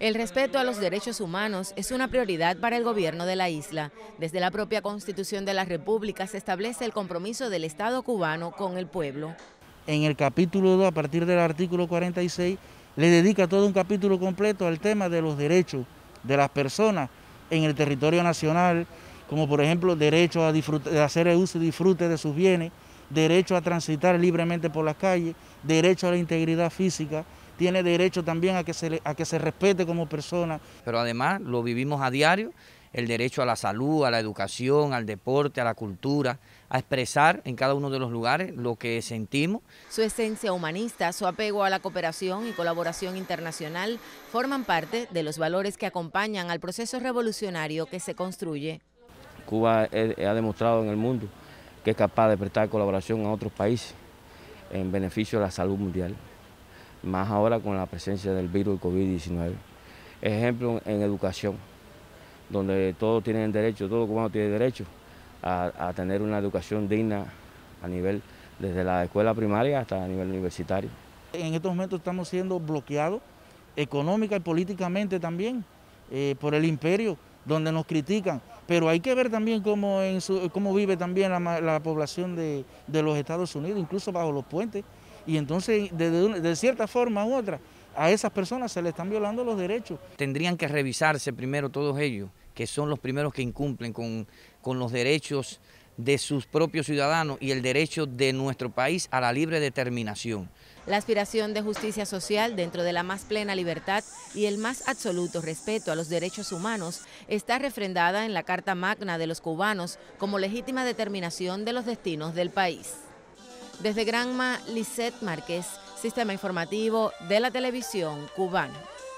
El respeto a los derechos humanos es una prioridad para el gobierno de la isla. Desde la propia Constitución de la República se establece el compromiso del Estado cubano con el pueblo. En el capítulo 2, a partir del artículo 46, le dedica todo un capítulo completo al tema de los derechos de las personas en el territorio nacional, como por ejemplo derecho a hacer el uso y disfrute de sus bienes, derecho a transitar libremente por las calles, derecho a la integridad física, tiene derecho también a que se respete como persona. Pero además lo vivimos a diario, el derecho a la salud, a la educación, al deporte, a la cultura, a expresar en cada uno de los lugares lo que sentimos. Su esencia humanista, su apego a la cooperación y colaboración internacional forman parte de los valores que acompañan al proceso revolucionario que se construye. Cuba ha demostrado en el mundo que es capaz de prestar colaboración a otros países en beneficio de la salud mundial, más ahora con la presencia del virus del COVID-19. Ejemplo en educación, donde todos tienen derecho, todo cubano tiene derecho a tener una educación digna a nivel, desde la escuela primaria hasta a nivel universitario. En estos momentos estamos siendo bloqueados económica y políticamente también por el imperio, donde nos critican, pero hay que ver también cómo vive también la población de los Estados Unidos, incluso bajo los puentes, y entonces de cierta forma u otra a esas personas se les están violando los derechos. Tendrían que revisarse primero todos ellos, que son los primeros que incumplen con los derechos de sus propios ciudadanos y el derecho de nuestro país a la libre determinación. La aspiración de justicia social dentro de la más plena libertad y el más absoluto respeto a los derechos humanos está refrendada en la Carta Magna de los cubanos como legítima determinación de los destinos del país. Desde Granma, Lisette Márquez, Sistema Informativo de la Televisión Cubana.